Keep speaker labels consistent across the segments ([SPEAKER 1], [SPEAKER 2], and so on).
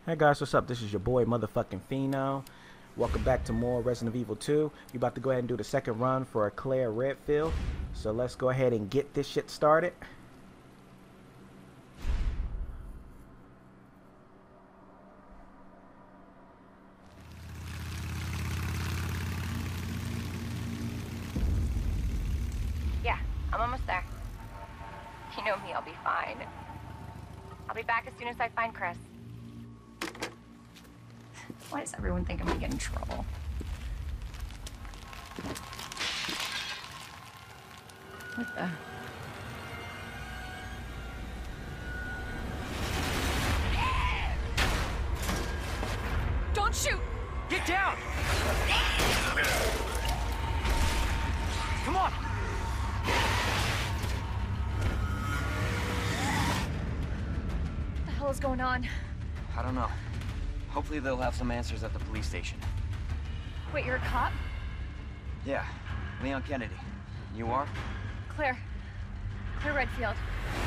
[SPEAKER 1] Hey guys, what's up? This is your boy motherfucking Fino. Welcome back to more Resident Evil 2. You about to go ahead and do the second run for Claire Redfield. So let's go ahead and get this shit started.
[SPEAKER 2] Yeah, I'm almost there. You know me, I'll be fine. I'll be back as soon as I find Chris. Why does everyone think I'm gonna get in trouble? What the? Don't shoot!
[SPEAKER 3] Get down! Come on!
[SPEAKER 2] What the hell is going on?
[SPEAKER 3] I don't know. Hopefully they'll have some answers at the police station.
[SPEAKER 2] Wait, you're a cop?
[SPEAKER 3] Yeah, Leon Kennedy. You are?
[SPEAKER 2] Claire. Claire Redfield.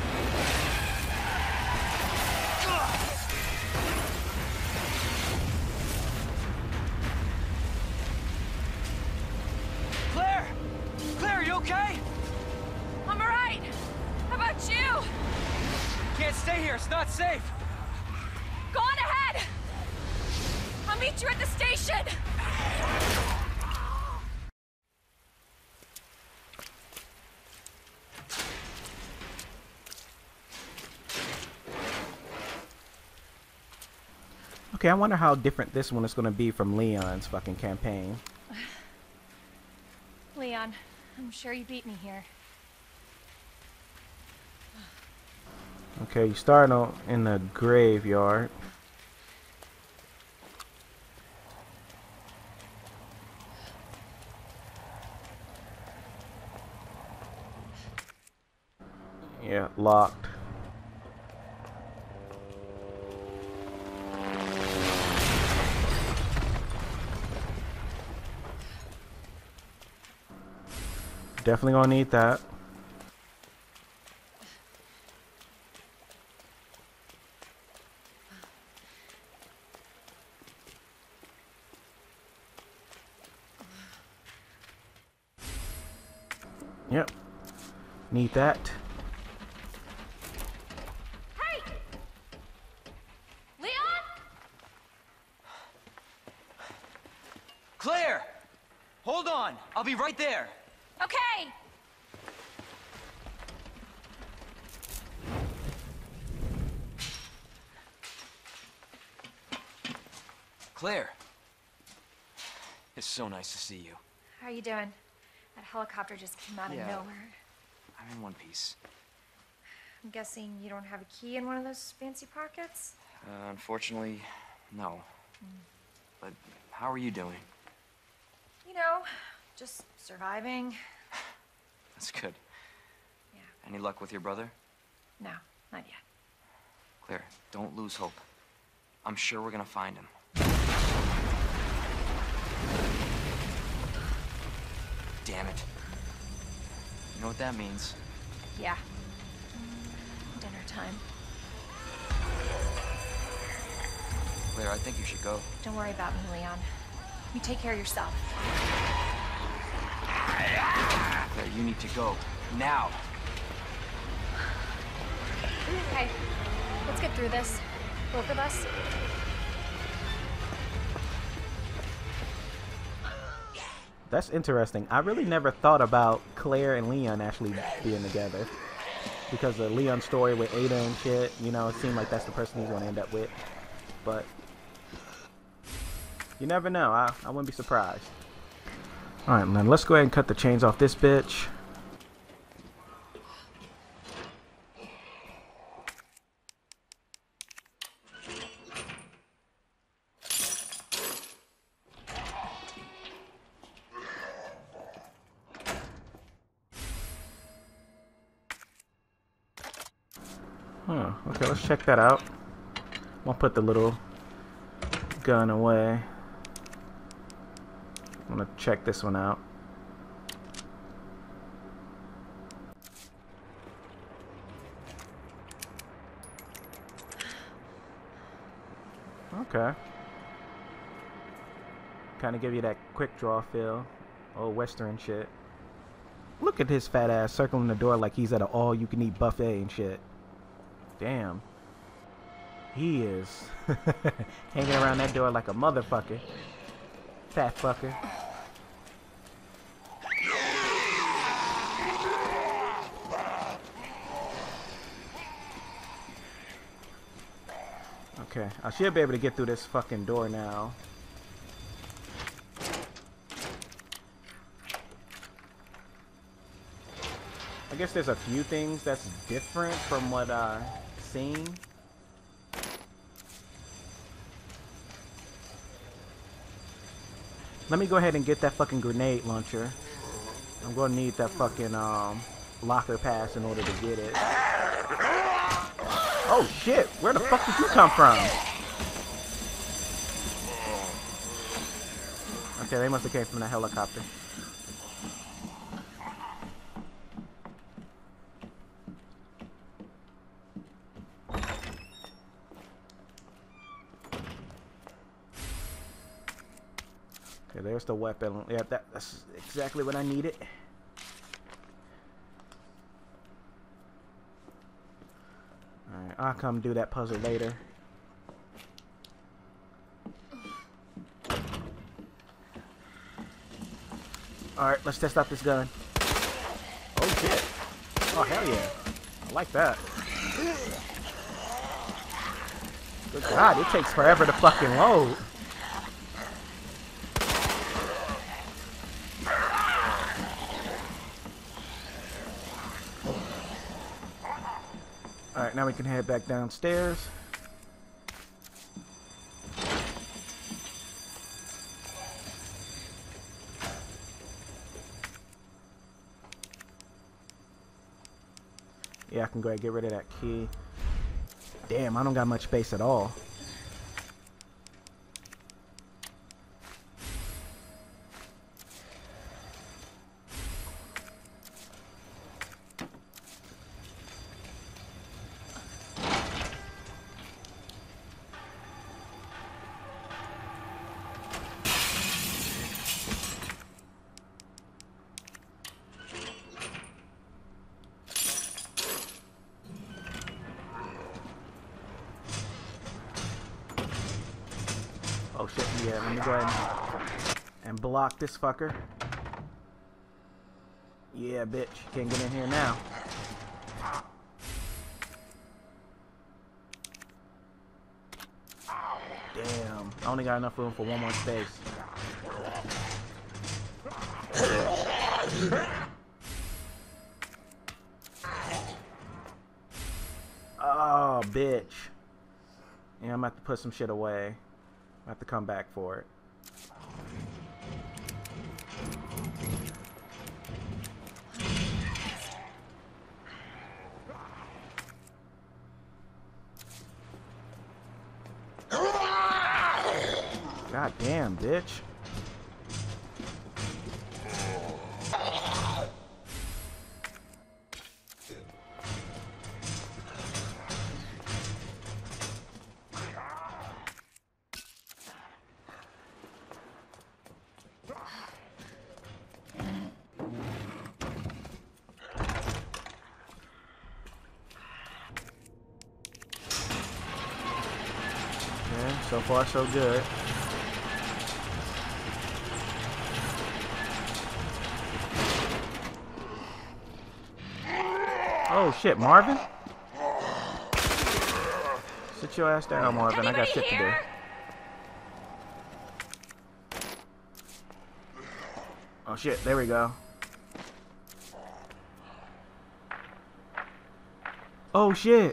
[SPEAKER 3] Claire! Claire, you okay?
[SPEAKER 2] I'm alright! How about you?
[SPEAKER 3] Can't stay here, it's not safe!
[SPEAKER 2] Go on ahead! I'll meet you at the station!
[SPEAKER 1] Okay, I wonder how different this one is going to be from Leon's fucking campaign.
[SPEAKER 2] Leon, I'm sure you beat me here.
[SPEAKER 1] Okay, you start in the graveyard. Yeah, locked. Definitely gonna need that. Yep. Need that.
[SPEAKER 2] Hey! Leon?
[SPEAKER 3] Claire! Hold on, I'll be right there.
[SPEAKER 2] Okay!
[SPEAKER 3] Claire. It's so nice to see you.
[SPEAKER 2] How are you doing? That helicopter just came out of nowhere.
[SPEAKER 3] I'm in one piece.
[SPEAKER 2] I'm guessing you don't have a key in one of those fancy pockets?
[SPEAKER 3] Unfortunately, no. But how are you doing?
[SPEAKER 2] You know, just surviving.
[SPEAKER 3] That's good.
[SPEAKER 2] Yeah.
[SPEAKER 3] Any luck with your brother?
[SPEAKER 2] No, not yet.
[SPEAKER 3] Claire, don't lose hope. I'm sure we're gonna find him. Damn it. You know what that means?
[SPEAKER 2] Yeah. Dinner time.
[SPEAKER 3] Claire, I think you should go.
[SPEAKER 2] Don't worry about me, Leon. You take care of yourself.
[SPEAKER 3] Claire, you need to go. Now!
[SPEAKER 2] Okay, let's get through this. Both of us.
[SPEAKER 1] That's interesting. I really never thought about Claire and Leon actually being together. Because of Leon's story with Ada and shit, you know, it seemed like that's the person he's going to end up with. But you never know. I wouldn't be surprised. Alright, man, let's go ahead and cut the chains off this bitch. Huh, okay, let's check that out. I'll put the little gun away. I'm gonna check this one out. Okay. Kind of give you that quick draw feel. Old Western shit. Look at his fat ass circling the door like he's at an all-you-can-eat buffet and shit. Damn. He is hanging around that door like a motherfucker. Fat fucker. Okay, I should be able to get through this fucking door now. I guess there's a few things that's different from what I've seen. Let me go ahead and get that fucking grenade launcher. I'm gonna need that fucking locker pass in order to get it. Oh shit, where the fuck did you come from? Okay, they must have came from the helicopter. Okay, there's the weapon. Yeah, that's exactly what I needed. Alright, I'll come do that puzzle later. Alright, let's test out this gun. Oh shit. Oh hell yeah. I like that. Good God, it takes forever to fucking load. Alright, now we can head back downstairs. Yeah, I can go ahead and get rid of that key. Damn, I don't got much space at all. Oh shit, yeah, let me go ahead and block this fucker. Yeah, bitch, can't get in here now. Damn, I only got enough room for one more space. Oh, bitch. Yeah, I'm gonna have to put some shit away. I have to come back for it. God damn, bitch. So far, so good. Oh shit, Marvin? Sit your ass down, Marvin. I got shit to do. Oh shit, there we go. Oh shit.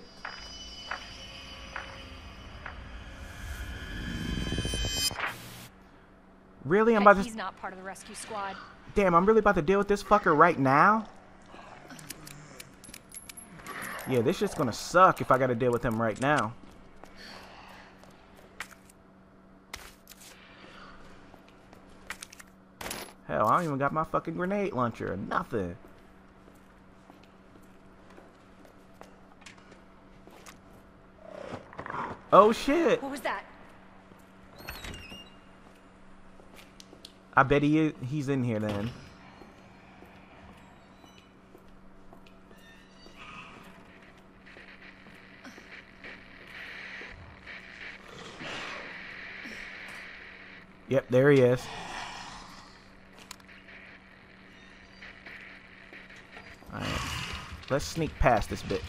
[SPEAKER 1] Really? I'm about to...
[SPEAKER 4] He's not part of the rescue squad.
[SPEAKER 1] Damn, I'm really about to deal with this fucker right now? Yeah, this shit's gonna suck if I gotta deal with him right now. Hell, I don't even got my fucking grenade launcher or nothing. Oh shit!
[SPEAKER 4] What was that?
[SPEAKER 1] I bet he's in here then. Yep, there he is. Alright. Let's sneak past this bitch.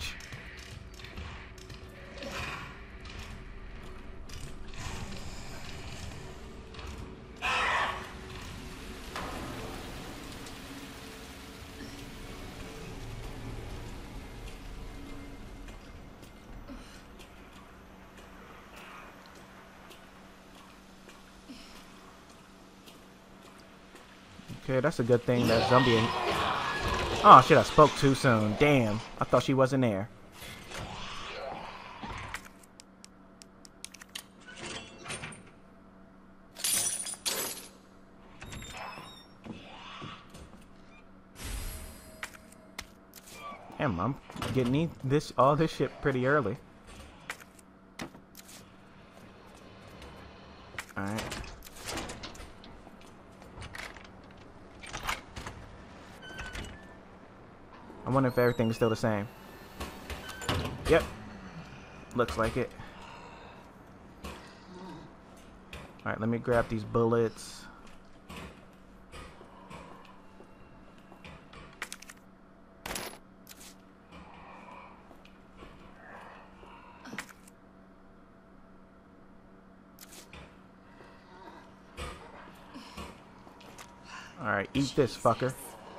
[SPEAKER 1] Okay, that's a good thing that zombie. Oh shit! I spoke too soon. Damn! I thought she wasn't there. Damn, I'm getting all this shit pretty early. All right. I wonder if everything's still the same. Yep. Looks like it. Alright, let me grab these bullets. Alright, eat this fucker.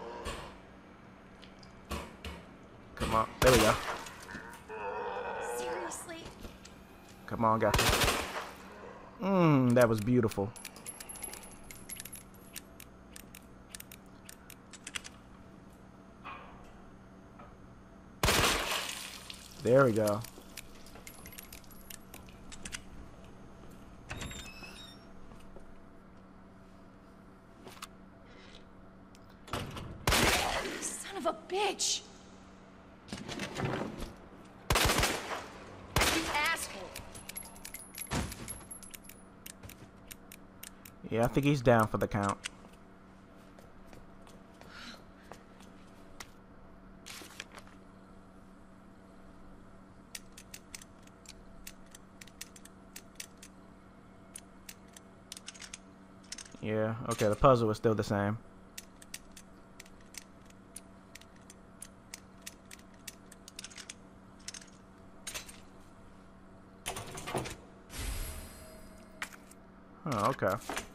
[SPEAKER 1] Come on, there we go.
[SPEAKER 2] Seriously?
[SPEAKER 1] Come on, got you. That was beautiful. There we go.
[SPEAKER 2] Son of a bitch!
[SPEAKER 1] Yeah, I think he's down for the count. Yeah, okay, the puzzle is still the same. Oh, okay.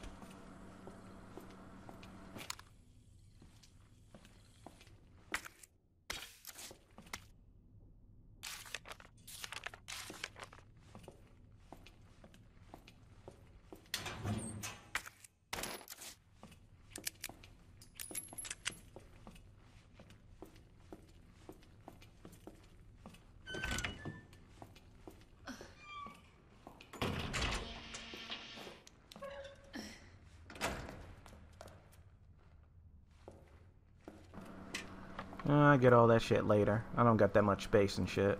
[SPEAKER 1] I get all that shit later. I don't got that much space and shit.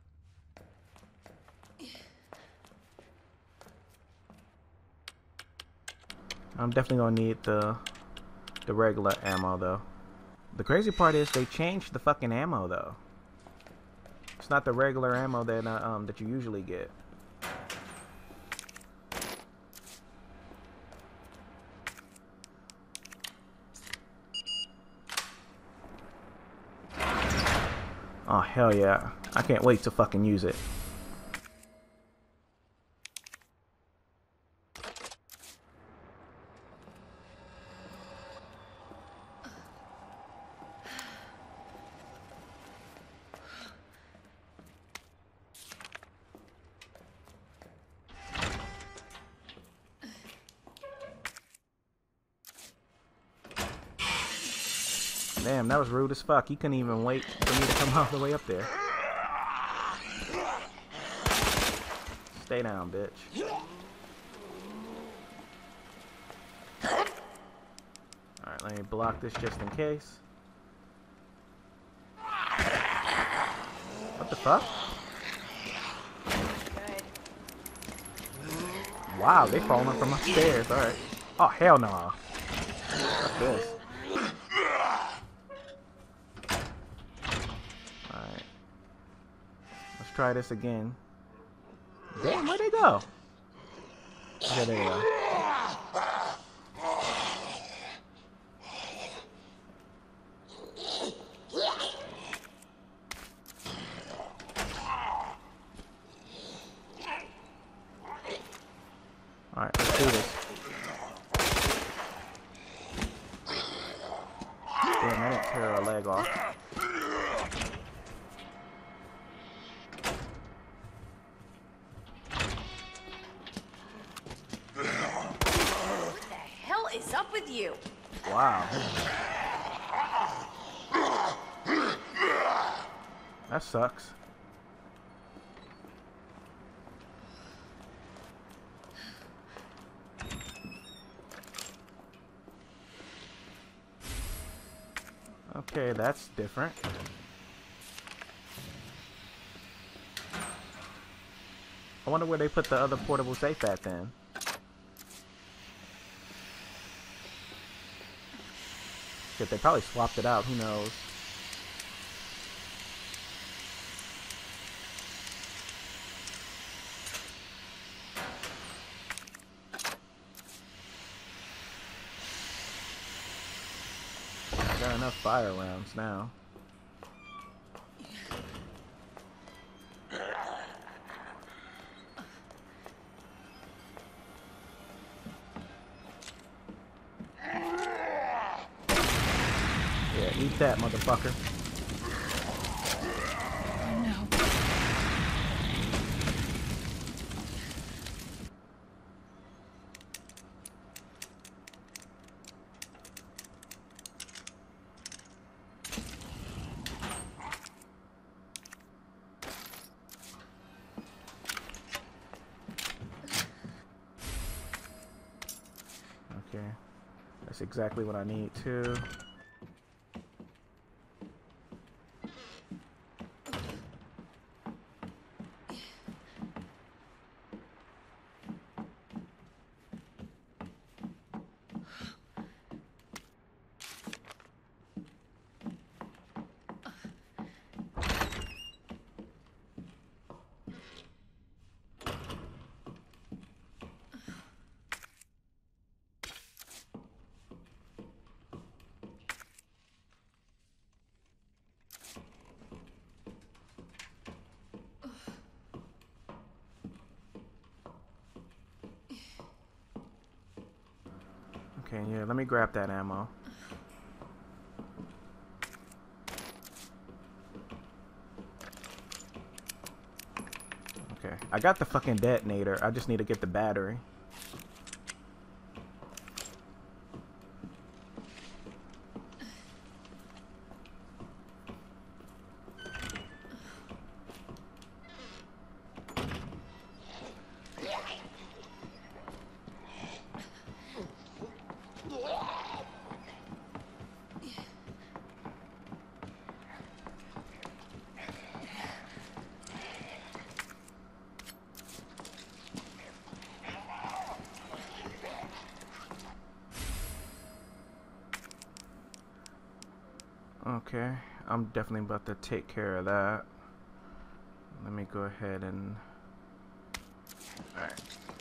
[SPEAKER 1] I'm definitely gonna need the regular ammo though. The crazy part is they changed the fucking ammo though. It's not the regular ammo that that you usually get. Oh, hell yeah. I can't wait to fucking use it. Damn, that was rude as fuck. He couldn't even wait for me to come all the way up there. Stay down, bitch. Alright, let me block this just in case. What the fuck?
[SPEAKER 2] Good.
[SPEAKER 1] Wow, they falling from upstairs. Alright. Oh, hell no. What's this? Alright. Let's try this again. Damn, where'd they go? Okay, there they go. Alright, let's do this. Damn, I didn't tear a leg off.
[SPEAKER 4] What the hell is up with you?
[SPEAKER 1] Wow. That sucks. Okay, that's different. I wonder where they put the other portable safe at then. Shit, they probably swapped it out, who knows. I got enough fire rounds now. Yeah, eat that, motherfucker. Okay, that's exactly what I need too. Okay, yeah, let me grab that ammo. Okay, I got the fucking detonator. I just need to get the battery. Okay, I'm definitely about to take care of that. Let me go ahead and... Alright.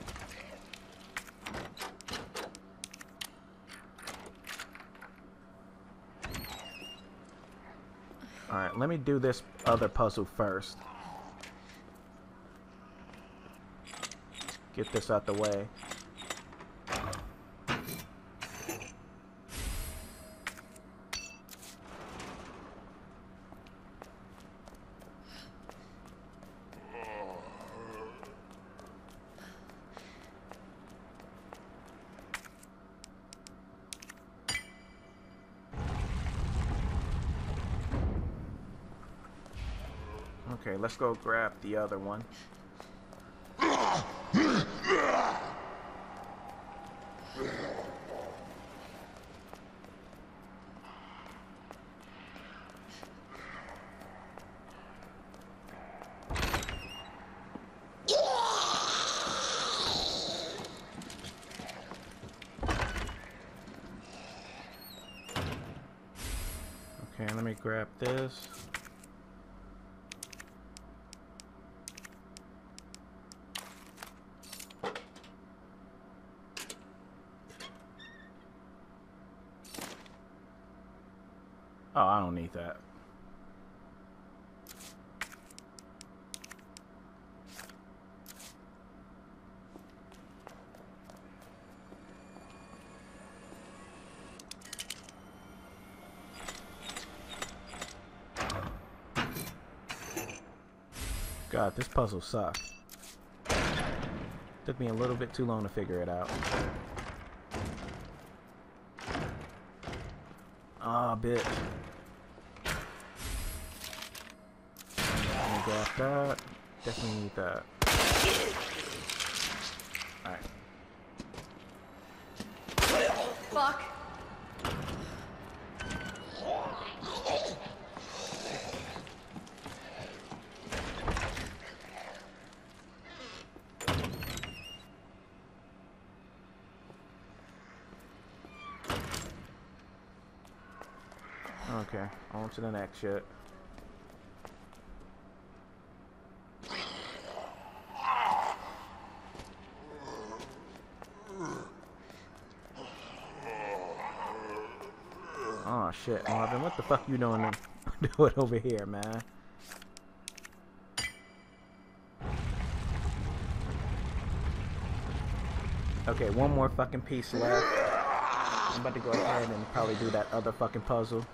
[SPEAKER 1] Alright, let me do this other puzzle first. Get this out the way. Okay, let's go grab the other one. Okay, let me grab this. Oh, I don't need that. God, this puzzle sucks. Took me a little bit too long to figure it out. Ah, bitch. Let me grab that. Definitely need that. Alright.
[SPEAKER 4] Fuck.
[SPEAKER 1] Okay, on to the next shit. Oh shit, Marvin, what the fuck you doing over here, man? Okay, one more fucking piece left. I'm about to go ahead and probably do that other fucking puzzle.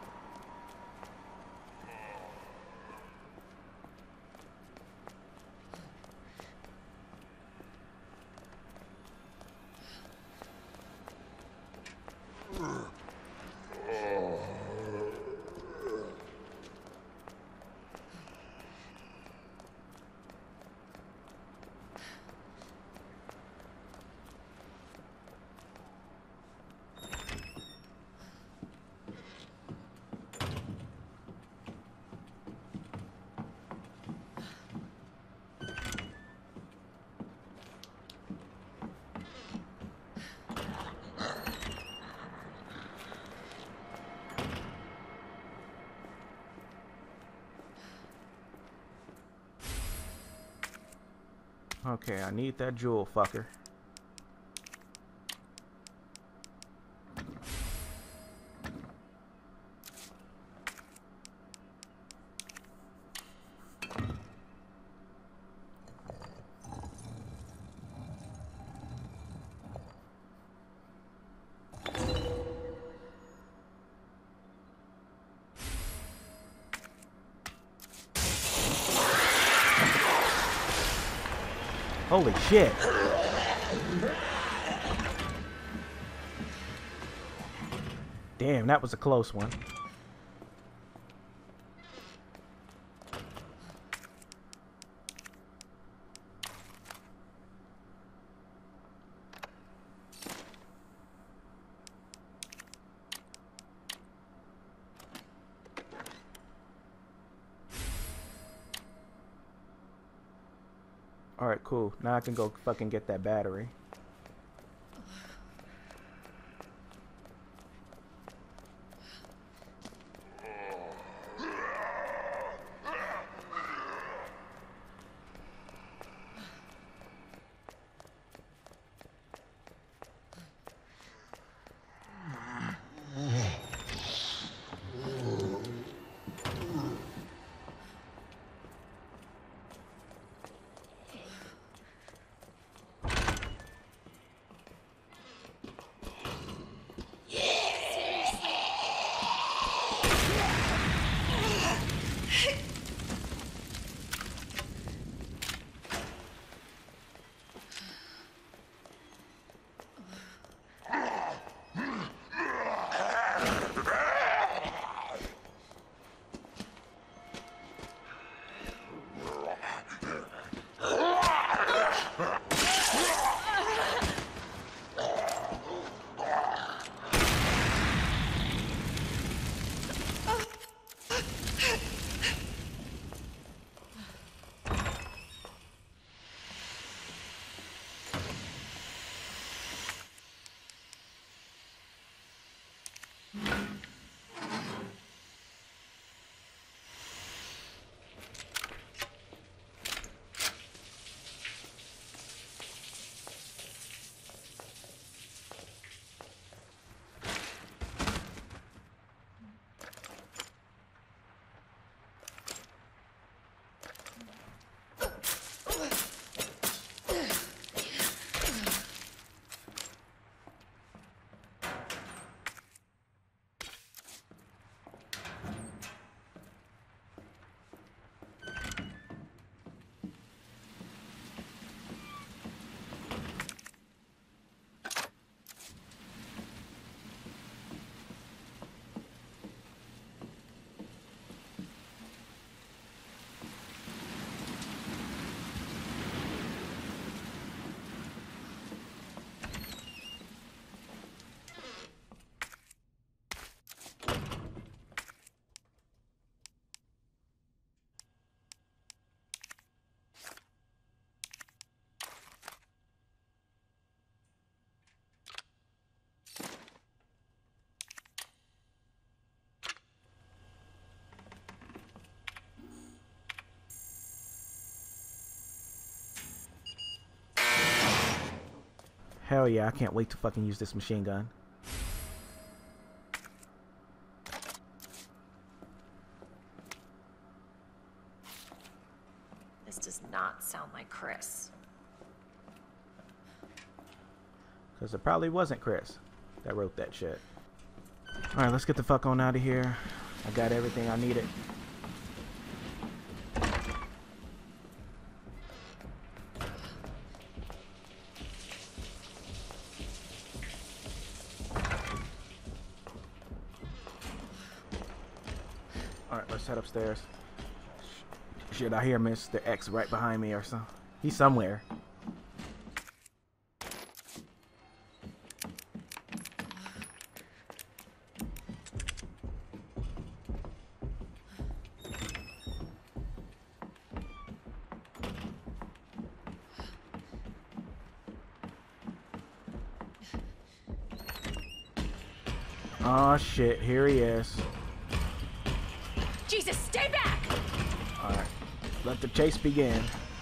[SPEAKER 1] Okay, I need that jewel, fucker. Holy shit. Damn, that was a close one. Alright, cool. Now I can go fucking get that battery. Hell yeah, I can't wait to fucking use this machine gun.
[SPEAKER 4] This does not sound like Chris.
[SPEAKER 1] Because it probably wasn't Chris that wrote that shit. Alright, let's get the fuck on out of here. I got everything I needed. Alright, let's head upstairs. Shit, I hear Mr. X right behind me or something. He's somewhere. Oh shit, here he is.
[SPEAKER 4] Jesus, stay back!
[SPEAKER 1] Alright, let the chase begin.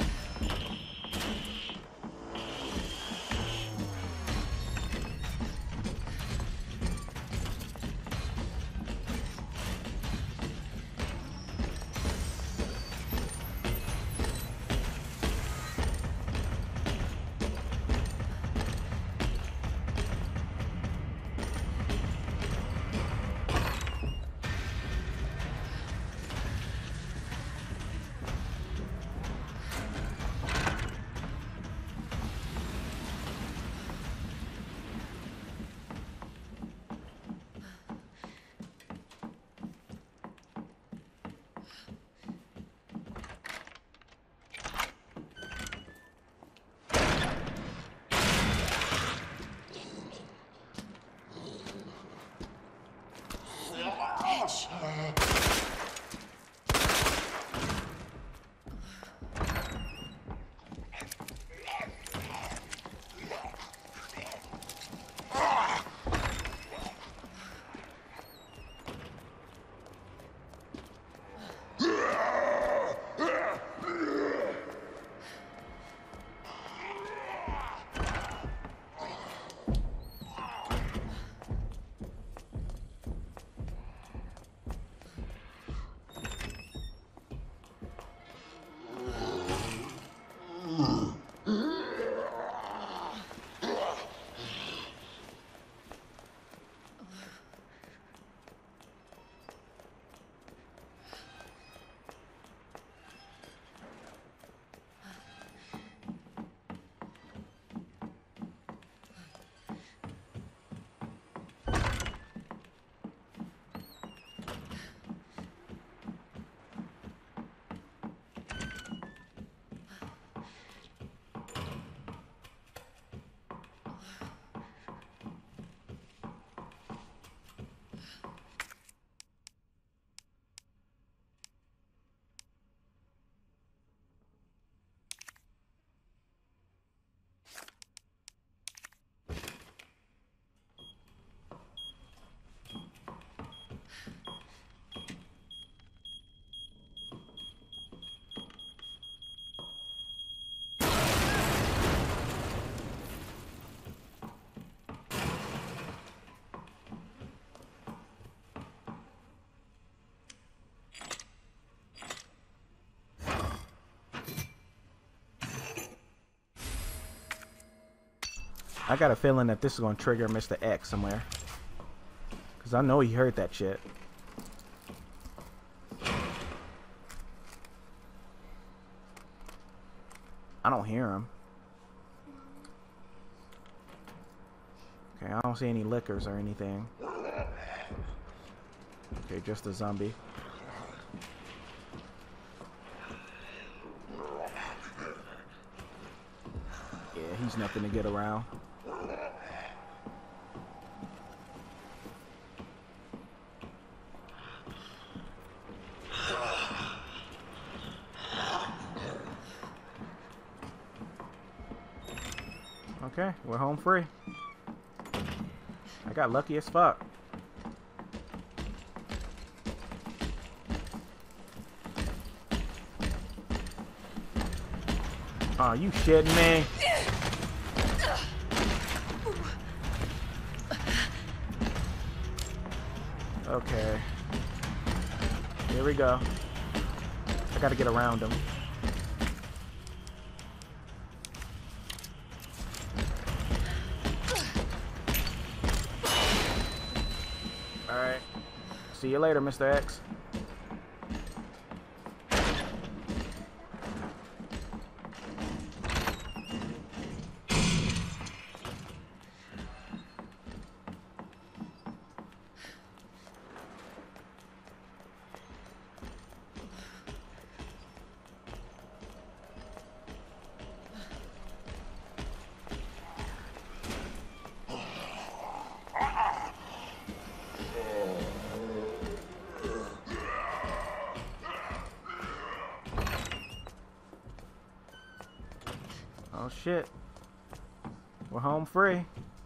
[SPEAKER 1] I got a feeling that this is going to trigger Mr. X somewhere. Because I know he heard that shit. I don't hear him. Okay, I don't see any lickers or anything. Okay, just a zombie. Yeah, he's nothing to get around. Okay, we're home free. I got lucky as fuck. Aw, you shitting me? Okay. Here we go. I gotta get around him. Alright. See you later, Mr. X. Oh shit. We're home free.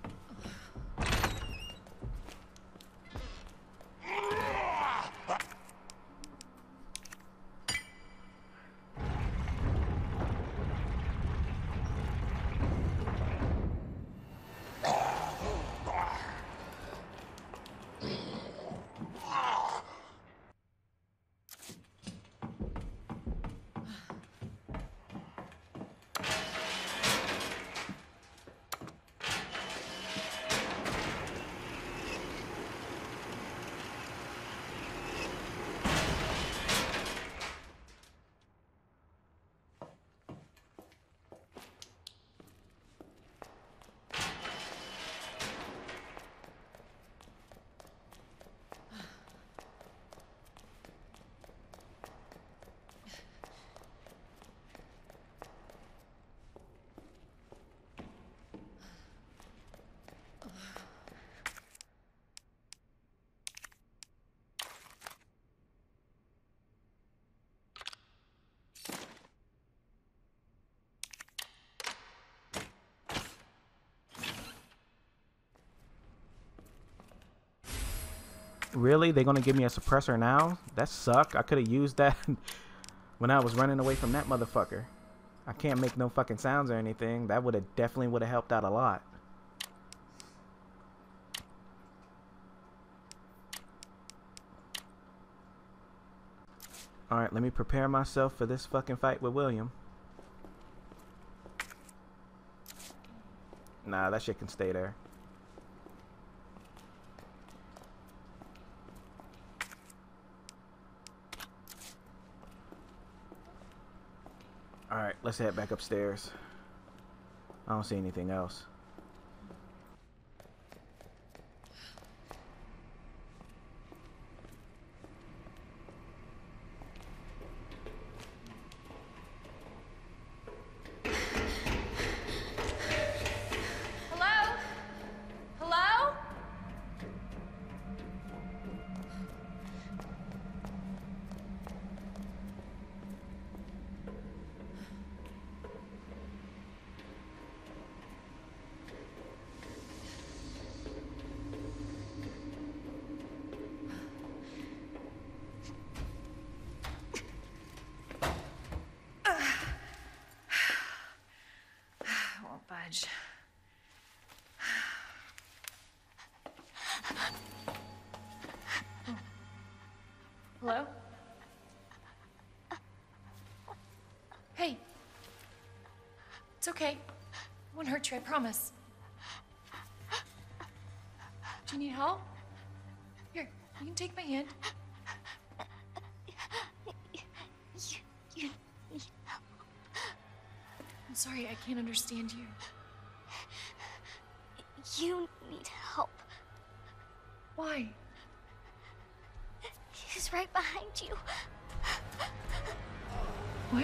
[SPEAKER 1] Really? They're gonna give me a suppressor now? That suck. I could have used that when I was running away from that motherfucker. I can't make no fucking sounds or anything. That would have definitely would have helped out a lot. Alright, let me prepare myself for this fucking fight with William. Nah, that shit can stay there. Alright, let's head back upstairs. I don't see anything else.
[SPEAKER 4] Hello? Hello? Won't budge. Hello? Hey. It's okay. I won't hurt you, I promise. Do you need help? Here, you can take my hand. I'm sorry, I can't understand you.
[SPEAKER 5] You need help.
[SPEAKER 4] Why?
[SPEAKER 5] He's right behind you.
[SPEAKER 4] What?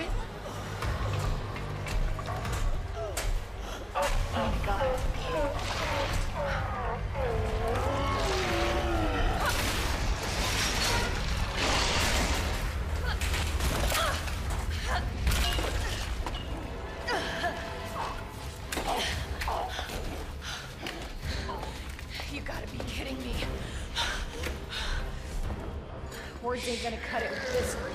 [SPEAKER 4] Oh my god. You gotta be kidding me. Words ain't gonna cut it with this group.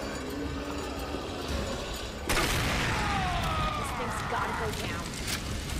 [SPEAKER 4] This thing's gotta go down.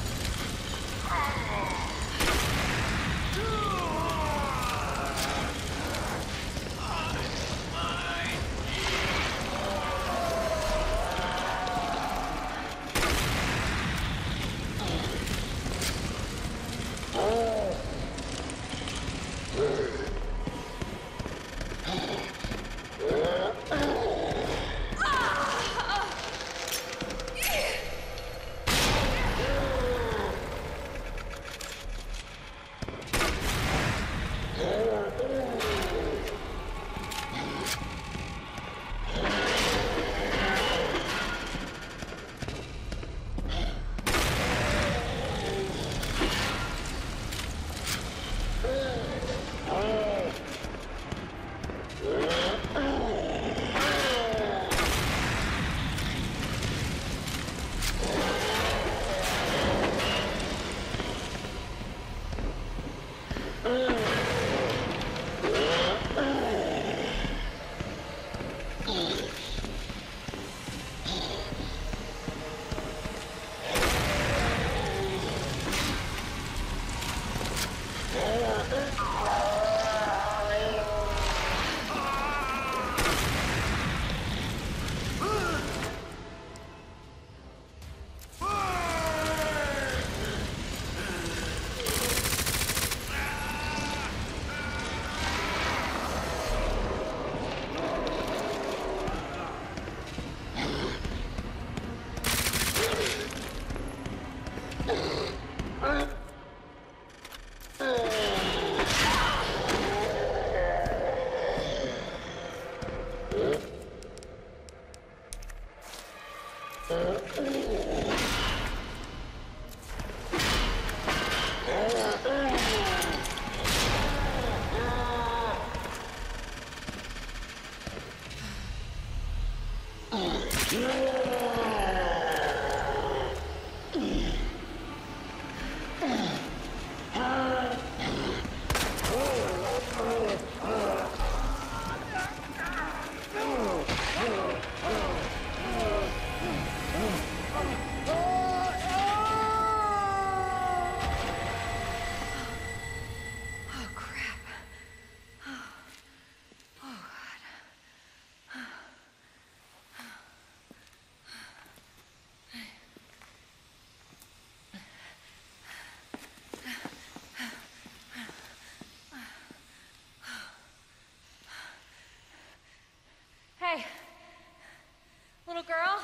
[SPEAKER 4] Hey, little girl.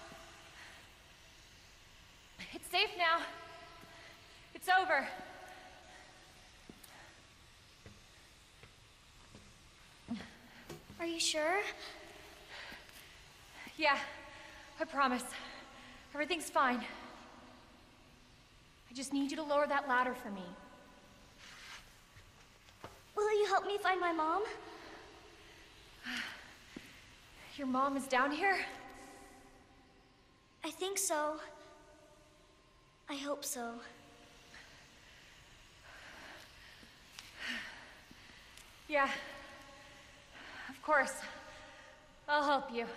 [SPEAKER 4] It's safe now. It's over.
[SPEAKER 5] Are you sure?
[SPEAKER 4] Yeah, I promise. Everything's fine. I just need you to lower that ladder for me.
[SPEAKER 5] Will you help me find my mom?
[SPEAKER 4] Your mom is down here?
[SPEAKER 5] I think so. I hope so.
[SPEAKER 4] Yeah, of course. I'll help you.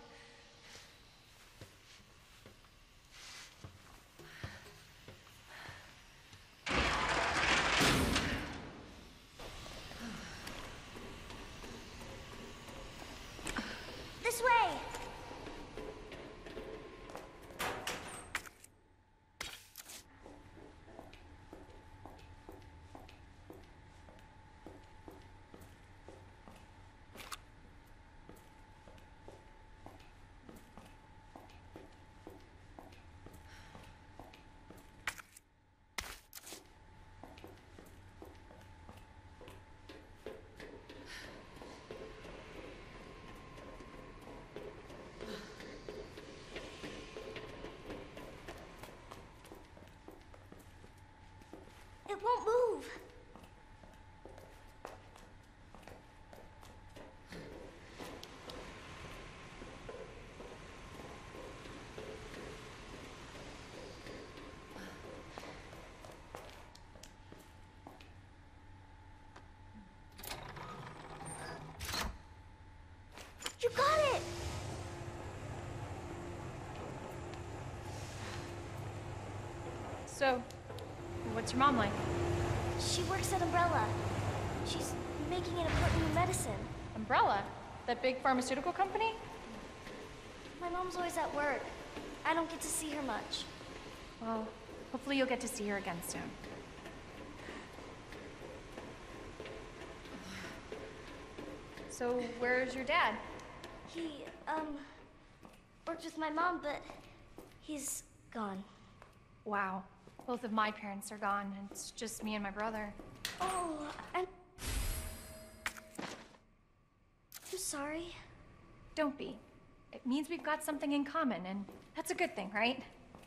[SPEAKER 5] This way! It won't move. You got it!
[SPEAKER 4] So, what's your mom like?
[SPEAKER 5] She works at Umbrella. She's making an important new medicine.
[SPEAKER 4] Umbrella? That big pharmaceutical company?
[SPEAKER 5] My mom's always at work. I don't get to see her much.
[SPEAKER 4] Well, hopefully you'll get to see her again soon. So, where's your dad?
[SPEAKER 5] He, worked with my mom, but he's gone.
[SPEAKER 4] Wow. Both of my parents are gone, and it's just me and my brother.
[SPEAKER 5] Oh, I'm sorry.
[SPEAKER 4] Don't be. It means we've got something in common, and that's a good thing, right?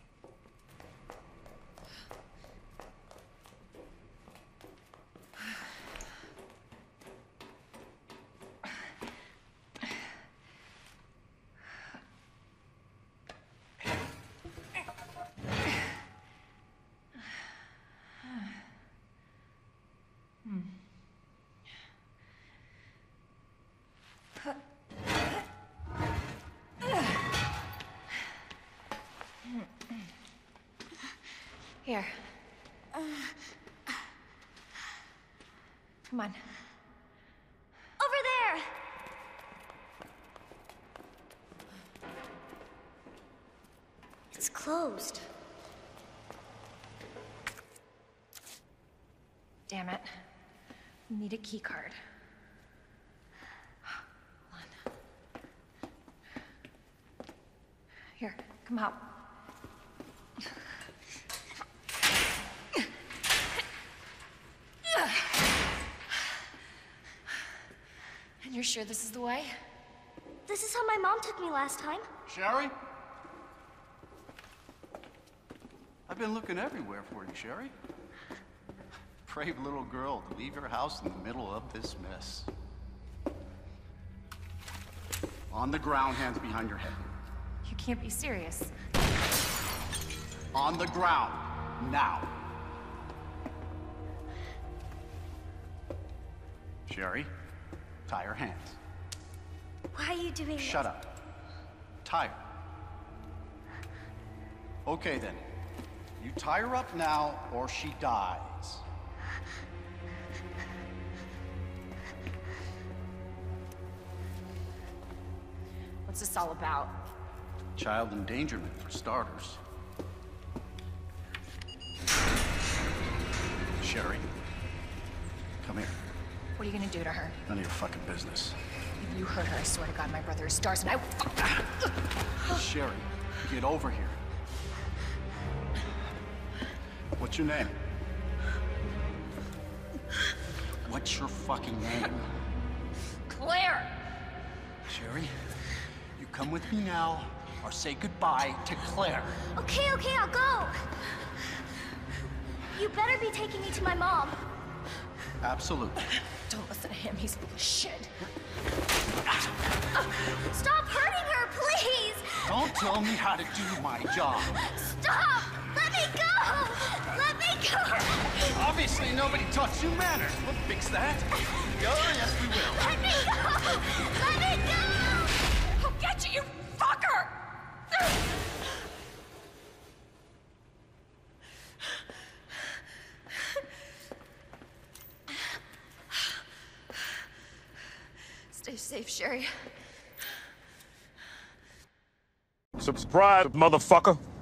[SPEAKER 4] Here. Come on.
[SPEAKER 5] Over there! It's closed.
[SPEAKER 4] Damn it. Need a key card. Hold on. Here, come out. And you're sure this is the way?
[SPEAKER 5] This is how my mom took me last time.
[SPEAKER 6] Sherry? I've been looking everywhere for you, Sherry. Brave little girl to leave your house in the middle of this mess. On the ground, hands behind your head.
[SPEAKER 4] You can't be serious.
[SPEAKER 6] On the ground, now. Sherry, tie her hands.
[SPEAKER 5] Why are you doing this?
[SPEAKER 6] Shut up. Tie her. Okay then. You tie her up now, or she dies.
[SPEAKER 4] What's this all about?
[SPEAKER 6] Child endangerment, for starters. Sherry, come here.
[SPEAKER 4] What are you gonna do to her?
[SPEAKER 6] None of your fucking business.
[SPEAKER 4] If you hurt her, I swear to God, my brother is stars and I will.
[SPEAKER 6] Sherry, get over here. What's your name? What's your fucking name?
[SPEAKER 4] Claire!
[SPEAKER 6] Sherry, you come with me now, or say goodbye to Claire.
[SPEAKER 5] Okay, I'll go. You better be taking me to my mom.
[SPEAKER 6] Absolutely.
[SPEAKER 4] Don't listen to him, he's full of shit.
[SPEAKER 5] Stop hurting her, please!
[SPEAKER 6] Don't tell me how to do my job.
[SPEAKER 5] Stop! Let me go! Let me go!
[SPEAKER 6] Obviously, nobody taught you manners. We'll fix that. Oh, yes, we will.
[SPEAKER 5] Let me go! Let me go!
[SPEAKER 4] I'll get you, you fucker! Stay safe, Sherry.
[SPEAKER 7] Subscribe, motherfucker.